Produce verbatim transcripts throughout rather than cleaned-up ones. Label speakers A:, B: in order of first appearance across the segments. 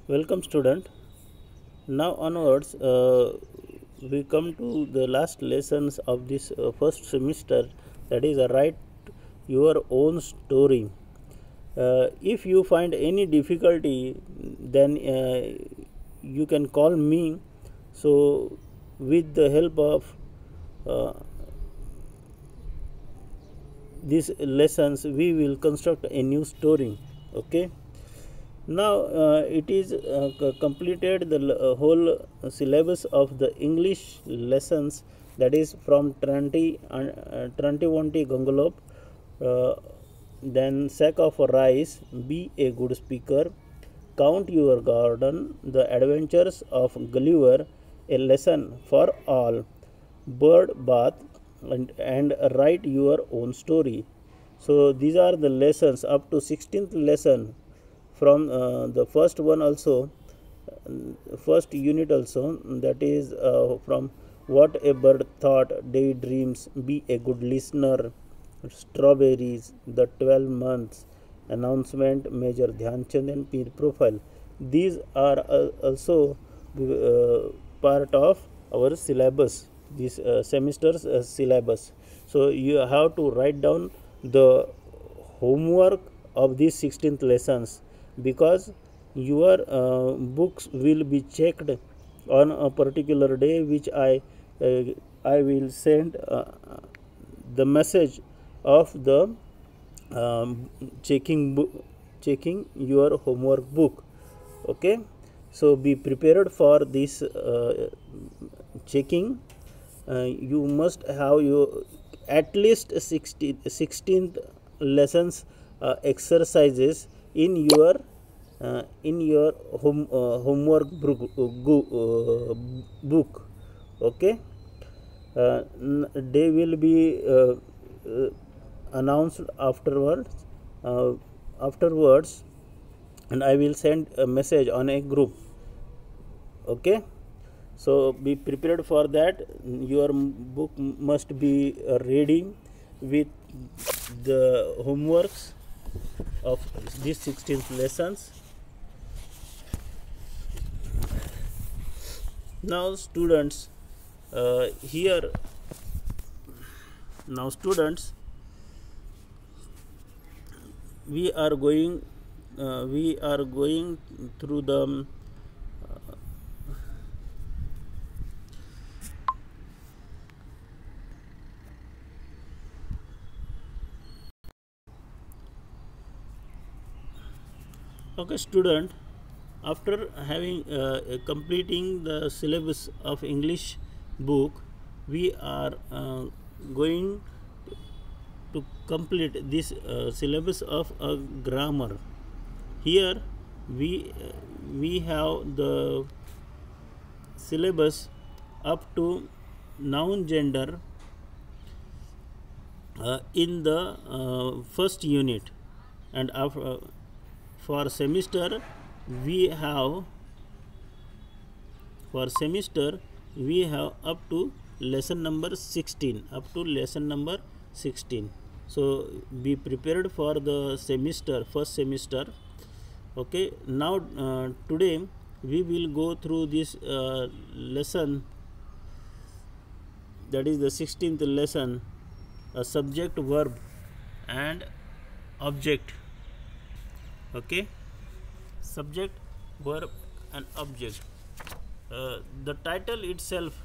A: Welcome, student. Now onwards, uh, we come to the last lessons of this uh, first semester. That is, uh, write your own story. Uh, if you find any difficulty, then uh, you can call me. So, with the help of uh, these lessons, we will construct a new story. Okay. Now uh, it is uh, completed the uh, whole syllabus of the English lessons, that is from twenty uh, twenty-one Gangolop, uh, then sack of rice, be a good speaker, count your garden, the adventures of Gulliver, a lesson for all, bird bath, and, and write your own story. So these are the lessons up to sixteenth lesson from uh, the first one also, uh, first unit also, that is uh, from what a bird thought, daydreams, be a good listener, strawberries, the twelve months, announcement, Major Dhyanchand and peer profile. These are uh, also uh, part of our syllabus, this uh, semester's uh, syllabus. So you have to write down the homework of these sixteenth lessons, because your uh, books will be checked on a particular day, which I uh, I will send uh, the message of the um, checking book, checking your homework book. Okay, so be prepared for this uh, checking. Uh, you must have your at least sixteen, sixteenth lessons uh, exercises in your uh, in your home uh, homework book, uh, book. Okay, uh, they will be uh, uh, announced afterwards uh, afterwards and I will send a message on a group. Okay, so be prepared for that. Your book must be ready with the homeworks of these sixteenth lessons. Now students, uh, here now students we are going uh, we are going through the uh, okay student, after having uh, completing the syllabus of English book, we are uh, going to complete this uh, syllabus of a grammar. Here we uh, we have the syllabus up to noun gender uh, in the uh, first unit, and after, uh, for semester we have for semester we have up to lesson number sixteen, up to lesson number sixteen. So be prepared for the semester, first semester. Okay, now uh, today we will go through this uh, lesson, that is the sixteenth lesson, a subject, verb and object. Okay, subject, verb and object. Uh, the title itself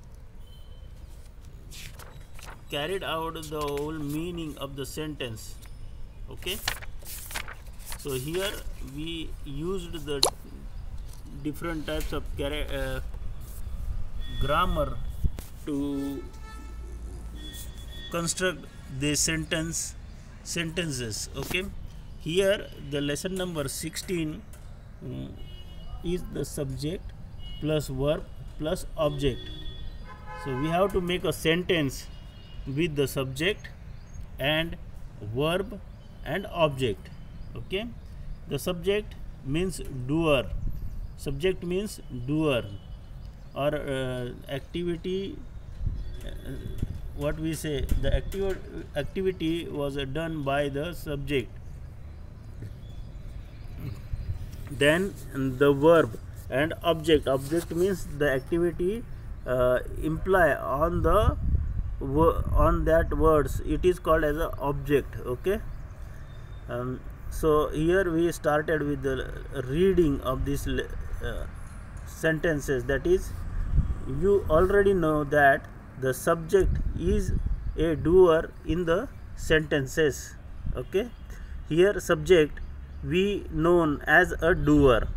A: carried out the whole meaning of the sentence. Okay, so here we used the different types of uh, grammar to construct the sentence sentences. Okay, here the lesson number sixteen um, is the subject plus verb plus object. So we have to make a sentence with the subject and verb and object. Okay, the subject means doer, subject means doer or uh, activity, uh, what we say, the activ activity was uh, done by the subject. then the verb and object. Object means the activity uh, imply on the on that words, it is called as a object. Okay. Um, so here we started with the reading of these uh, sentences. That is, you already know that the subject is a doer in the sentences. Okay. Here subject we known as a doer.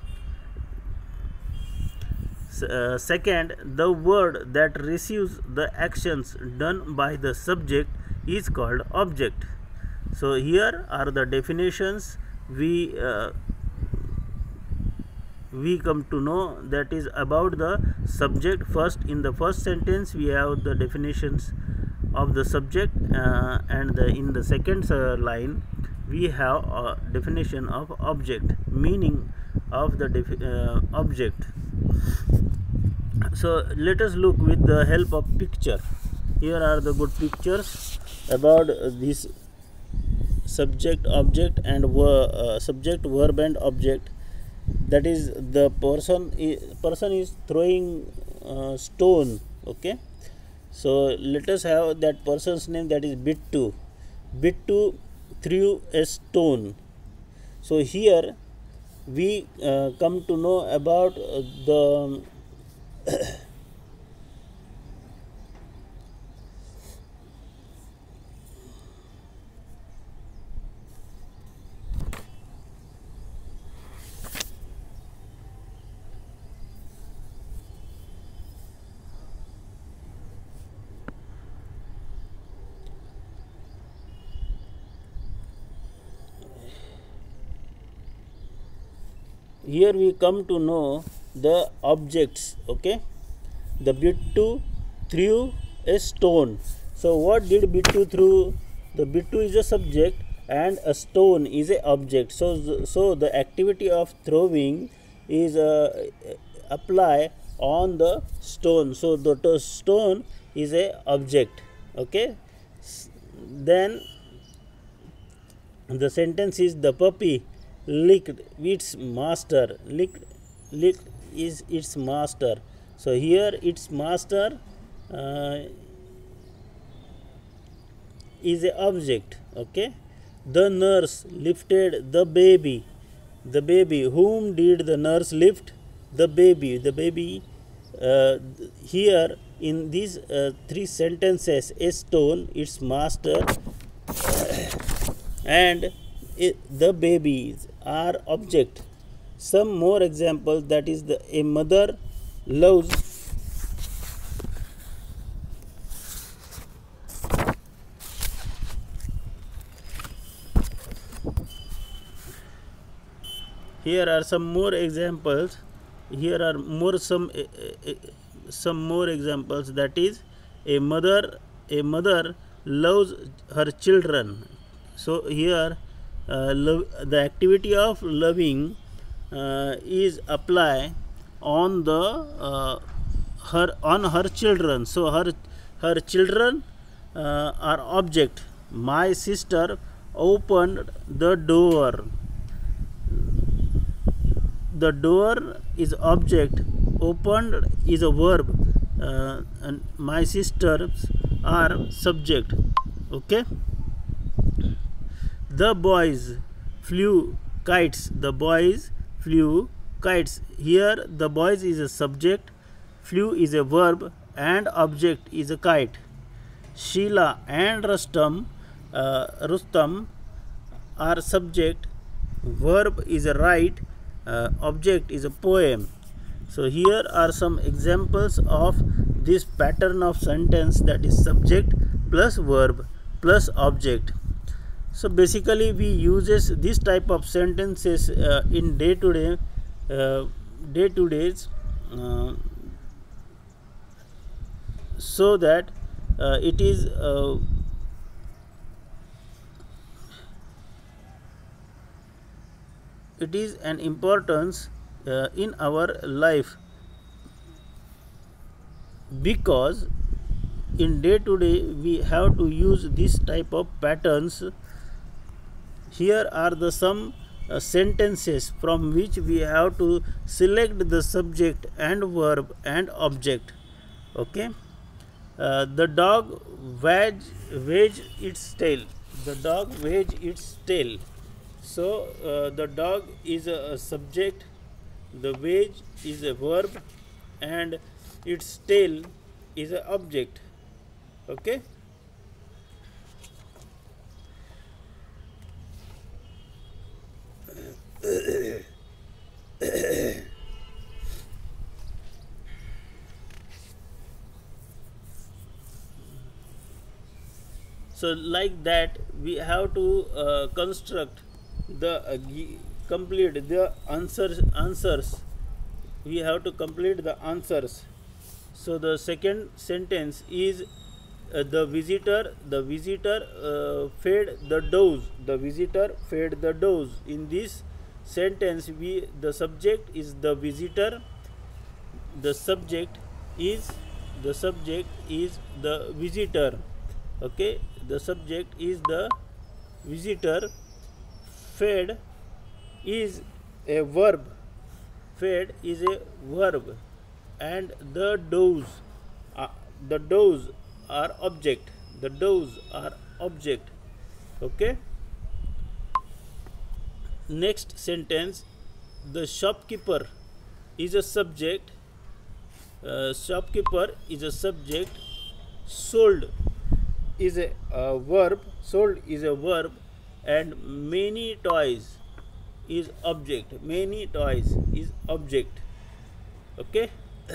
A: Uh, second, the word that receives the actions done by the subject is called object. So here are the definitions we uh, we come to know, that is about the subject. First, in the first sentence we have the definitions of the subject, uh, and the, in the second uh, line we have a definition of object, meaning of the uh, object. So let us look with the help of picture. Here are the good pictures about this subject, object, and uh, subject, verb, and object. That is, the person is, person is throwing uh, stone. Okay. So let us have that person's name, that is Bittu. Bittu threw a stone. So here we uh, come to know about uh, the here we come to know the objects. Okay. The Bittu threw a stone. So what did Bittu threw? The Bittu is a subject and a stone is a object. So so the activity of throwing is uh, apply on the stone. So the stone is a object. Okay. Then the sentence is, the puppy licked its master. Licked, licked is its master. So here its master uh, is a object. Okay. The nurse lifted the baby. The baby, whom did the nurse lift? The baby. The baby uh, here in these uh, three sentences, a stone, its master, and it, the babies are object. Some more examples, that is, the a mother loves here are some more examples. Here are more some uh, uh, some more examples, that is, a mother a mother loves her children. So here uh, love, the activity of loving uh, is apply on the uh, her on her children. So her her children uh, are object. My sister opened the door. The door is object, opened is a verb, uh, and my sisters are subject. Okay. The boys flew kites. The boys flew kites. Here the boys is a subject, flew is a verb, and object is a kite. Sheila and Rustam, uh, Rustam are subject, verb is a write, uh, object is a poem. So here are some examples of this pattern of sentence, that is subject plus verb plus object. So basically we uses this type of sentences uh, in day to day uh, day to days uh, so that uh, it is uh, it is an importance uh, in our life, because in day to day we have to use this type of patterns. Here are the some uh, sentences from which we have to select the subject and verb and object. Okay. Uh, the dog wag wag its tail. The dog wag its tail. So uh, the dog is a, a subject, the wag is a verb, and its tail is an object. Okay. So like that we have to uh, construct the uh, complete the answers answers we have to complete the answers. So the second sentence is uh, the visitor the visitor uh, fed the doves. The visitor fed the doves. In this sentence, we the subject is the visitor. The subject is the subject is the visitor. Okay, the subject is the visitor. Fed is a verb. Fed is a verb, and the doves, uh, the doves are object. The doves are object. Okay. Next sentence, the shopkeeper is a subject. Uh, shopkeeper is a subject. Sold is a uh, verb. Sold is a verb, and many toys is object. Many toys is object. Okay.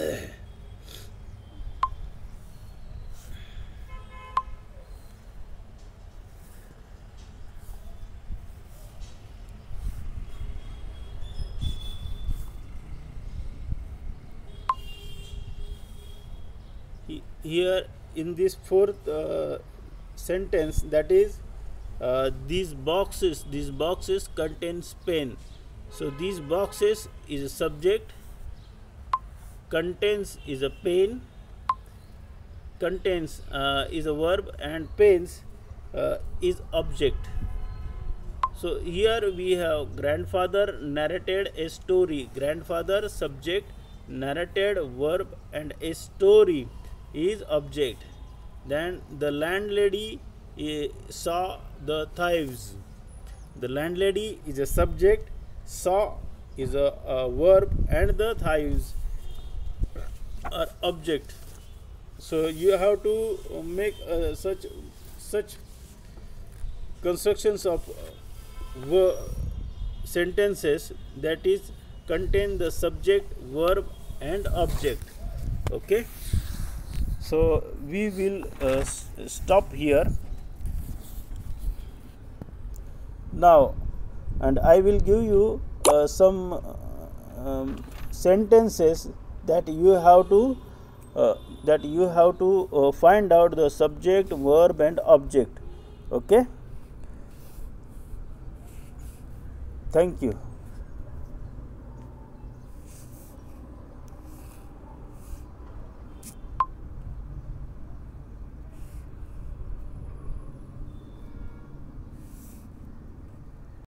A: Here in this fourth uh, sentence, that is uh, these boxes these boxes contains pen. So these boxes is a subject, contains is a pen, contains uh, is a verb, and pens uh, is object. So here we have grandfather narrated a story. Grandfather subject, narrated verb, and a story is object. Then the landlady uh, saw the thieves. The landlady is a subject, saw is a, a verb, and the thieves are object. So you have to make uh, such such constructions of uh, sentences, that is contain the subject, verb, and object. Okay. So we will uh, stop here now, and I will give you uh, some um, sentences that you have to uh, that you have to uh, find out the subject, verb, and object. Okay. Thank you.